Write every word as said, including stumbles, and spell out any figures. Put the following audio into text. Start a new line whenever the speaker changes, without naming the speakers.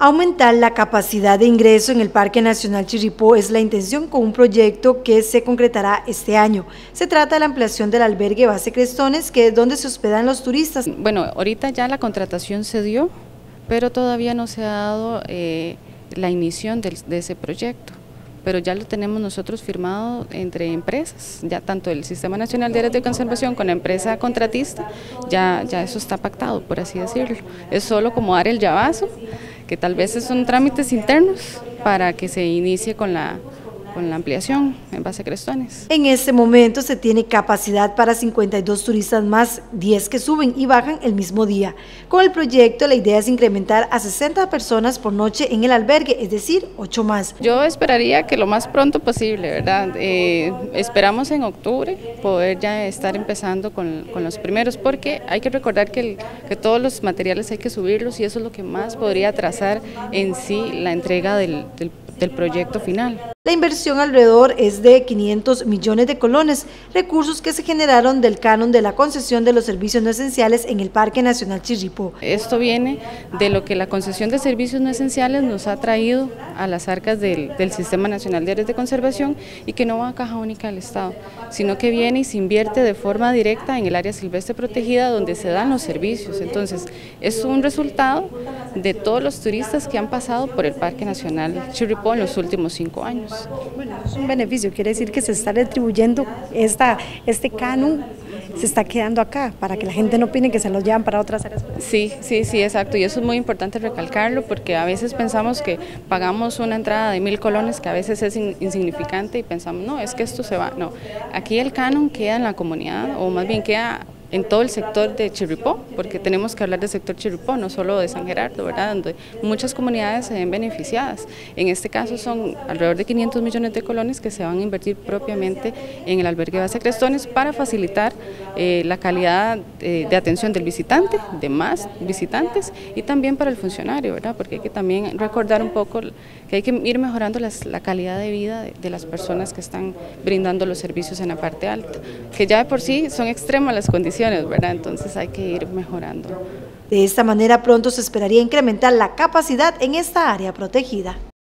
Aumentar la capacidad de ingreso en el Parque Nacional Chirripó es la intención con un proyecto que se concretará este año. Se trata de la ampliación del albergue Base Crestones, que es donde se hospedan los turistas.
Bueno, ahorita ya la contratación se dio, pero todavía no se ha dado eh, la inición de, de ese proyecto. Pero ya lo tenemos nosotros firmado entre empresas, ya tanto el Sistema Nacional de Áreas de Conservación con la empresa contratista, ya, ya eso está pactado, por así decirlo. Es solo como dar el llavazo, que tal vez son trámites internos para que se inicie con la, con la ampliación en Base Crestones.
En este momento se tiene capacidad para cincuenta y dos turistas más, diez que suben y bajan el mismo día. Con el proyecto la idea es incrementar a sesenta personas por noche en el albergue, es decir, ocho más.
Yo esperaría que lo más pronto posible, ¿verdad? Eh, esperamos en octubre poder ya estar empezando con, con los primeros, porque hay que recordar que, el, que todos los materiales hay que subirlos y eso es lo que más podría atrasar en sí la entrega del, del, del proyecto final.
La inversión alrededor es de quinientos millones de colones, recursos que se generaron del canon de la concesión de los servicios no esenciales en el Parque Nacional Chirripó.
Esto viene de lo que la concesión de servicios no esenciales nos ha traído a las arcas del, del Sistema Nacional de Áreas de Conservación y que no va a caja única del Estado, sino que viene y se invierte de forma directa en el área silvestre protegida donde se dan los servicios. Entonces, es un resultado de todos los turistas que han pasado por el Parque Nacional Chirripó en los últimos cinco años.
Bueno, es un beneficio, quiere decir que se está retribuyendo esta, este canon, se está quedando acá, para que la gente no opine que se lo llevan para otras áreas.
Sí, sí, sí, exacto, y eso es muy importante recalcarlo, porque a veces pensamos que pagamos una entrada de mil colones, que a veces es insignificante, y pensamos, no, es que esto se va, no, aquí el canon queda en la comunidad, o más bien queda en todo el sector de Chirripó, porque tenemos que hablar del sector Chirripó, no solo de San Gerardo, ¿verdad? Donde muchas comunidades se ven beneficiadas. En este caso son alrededor de quinientos millones de colones que se van a invertir propiamente en el albergue Base Crestones para facilitar eh, la calidad eh, de atención del visitante, de más visitantes, y también para el funcionario, ¿verdad? Porque hay que también recordar un poco que hay que ir mejorando las, la calidad de vida de, de las personas que están brindando los servicios en la parte alta, que ya de por sí son extremas las condiciones, ¿verdad? Entonces hay que ir mejorando.
De esta manera pronto se esperaría incrementar la capacidad en esta área protegida.